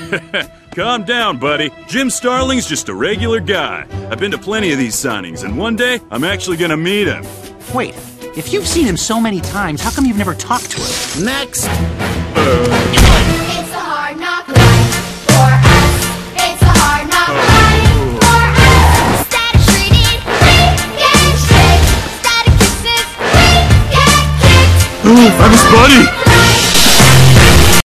Calm down, buddy. Jim Starling's just a regular guy. I've been to plenty of these signings, and one day, I'm actually gonna meet him. Wait, if you've seen him so many times, how come you've never talked to him? Next! It's a hard knock life for us. It's a hard knock life for us. Static treated, we get straight. Static kisses, we get kicked. I'm his buddy!